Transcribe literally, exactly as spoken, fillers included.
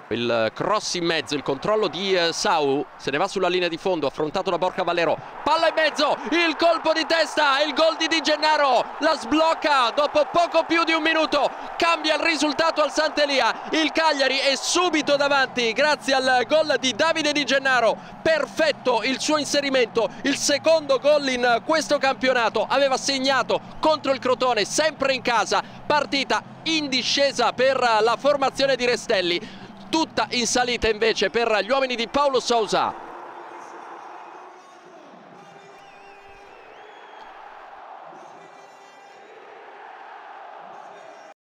Il cross in mezzo, il controllo di eh, Sau, se ne va sulla linea di fondo, affrontato da Borca Valero, palla in mezzo, il colpo di testa, il gol di Di Gennaro, la sblocca dopo poco più di un minuto, cambia il risultato al Sant'Elia, il Cagliari è subito davanti grazie al gol di Davide Di Gennaro, perfetto il suo inserimento, il secondo gol in questo campionato, aveva segnato contro il Crotone, sempre in casa, partita in discesa per la formazione di Restelli. Tutta in salita invece per gli uomini di Paulo Sousa.